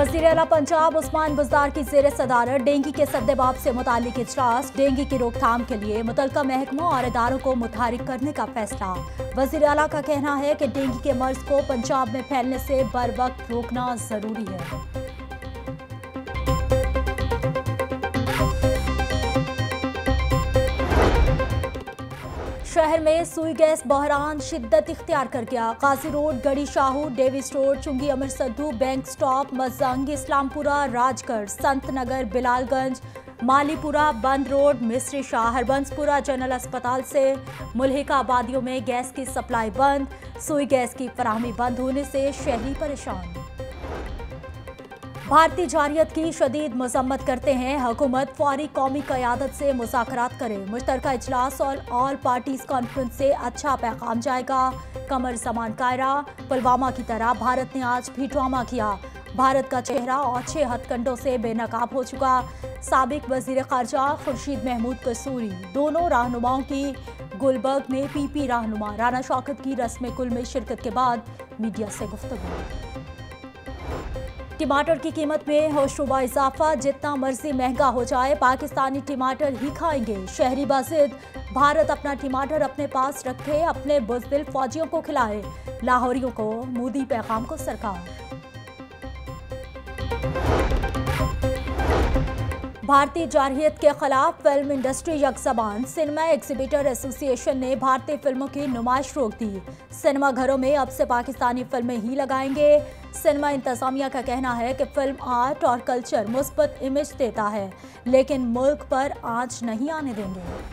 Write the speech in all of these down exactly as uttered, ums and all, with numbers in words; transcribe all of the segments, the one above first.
वज़ीर आला पंजाब उस्मान बुज़दार की ज़ेर सदारत डेंगू के सद्देबाब से मुतालिक इजलास। डेंगू की रोकथाम के लिए मुतल्लिका महकमों और इदारों को मुतहरिक करने का फैसला। वज़ीर आला का कहना है कि डेंगू के मर्ज को पंजाब में फैलने से बर वक्त रोकना जरूरी है। शहर में सुई गैस बहरान शिद्दत इख्तियार कर गया। Ghazi road, Garhi Shahu, Davis road, Chungi Amar Sidhu, bank stop, Mozang, Islampura, Rajgarh, Sant Nagar, Bilalganj, Malipura, बंद रोड, मिस्री शाह, हरबंसपुरा जनरल अस्पताल से मुल्हिका आबादियों में गैस की सप्लाई बंद। सुई गैस की फराहमी बंद होने से शहरी परेशान। भारतीय जारियत की शदीद मजम्मत करते हैं। हुकूमत फौरी कौमी क़यादत से मुज़ाकरात करे। मुश्तरका इजलास और ऑल पार्टीज कॉन्फ्रेंस से अच्छा पैगाम जाएगा। कमर ज़मान कायरा, पुलवामा की तरह भारत ने आज भी ड्रामा किया। भारत का चेहरा और छह हथकंडों से बेनकाब हो चुका। साबिक वजीर खारजा खुर्शीद महमूद कसूरी दोनों रहनुमाओं की गुलबर्ग में पी पी रहनुमा राना शौकत की रस्म कुल में शिरकत के बाद मीडिया से गुफ्तगू। टमाटर की कीमत में होशरुबा इजाफा, जितना मर्जी महंगा हो जाए पाकिस्तानी टमाटर ही खाएंगे। शहरी बाजिद, भारत अपना टमाटर अपने पास रखे, अपने बुज़दिल फौजियों को खिलाए। लाहौरियों को मोदी पैगाम को सरकार। भारतीय जारहियत के खिलाफ फिल्म इंडस्ट्री यकज़बान। सिनेमा एग्जिबिटर एसोसिएशन ने भारतीय फिल्मों की नुमाइश रोक दी। सिनेमा घरों में अब से पाकिस्तानी फिल्में ही लगाएंगे। सिनेमा इंतजामिया का कहना है कि फिल्म आर्ट और कल्चर मुस्बत इमेज देता है, लेकिन मुल्क पर आंच नहीं आने देंगे।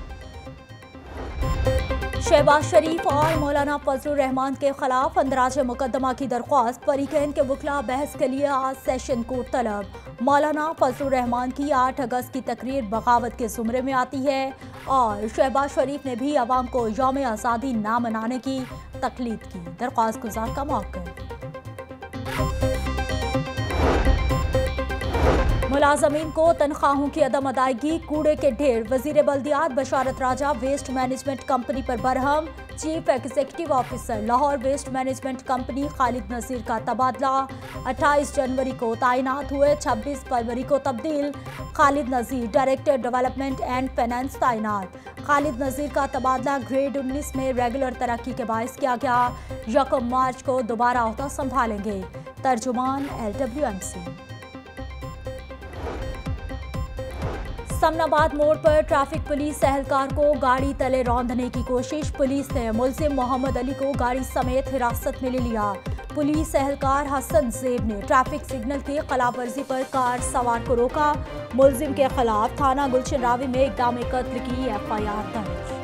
शहबाज शरीफ और मौलाना फजलुर रहमान के खिलाफ अंदराज मुकदमा की दरख्वास्त। फरीकैन के वकला बहस के लिए आज सेशन कोर्ट तलब। मौलाना फजलुर रहमान की आठ अगस्त की तकरीर बगावत के जुमरे में आती है और शहबाज शरीफ ने भी अवाम को यौम आज़ादी ना मनाने की तकलीद की। दरख्वास्त गुजार का मौका। मुलाजमीन को तनख्वाहों की अदम अदायगी, कूड़े के ढेर। वजीर बल्दियात Basharat Raja waste management company पर बरहम। Chief executive officer Lahore waste management company Khalid Nazir का तबादला। अट्ठाईस जनवरी को तैनात हुए, छब्बीस फरवरी को तब्दील। Khalid Nazir director development and finance तैनात। खालिद नज़ीर का तबादला ग्रेड उन्नीस में रेगुलर तरक्की के बायस किया गया। यकम मार्च को दोबारा ओहदा संभालेंगे। तर्जुमान L W M C. Samanabad मोड़ पर ट्रैफिक पुलिस एहलकार को गाड़ी तले रौंदने की कोशिश। पुलिस ने मुलजिम मोहम्मद अली को गाड़ी समेत हिरासत में ले लिया। पुलिस एहलकार हसन जेब ने ट्रैफिक सिग्नल की खिलाफवर्जी पर कार सवार को रोका। मुलजिम के खिलाफ थाना गुलशन रावी में इक़दाम कत्ल की एफ आई आर दर्ज।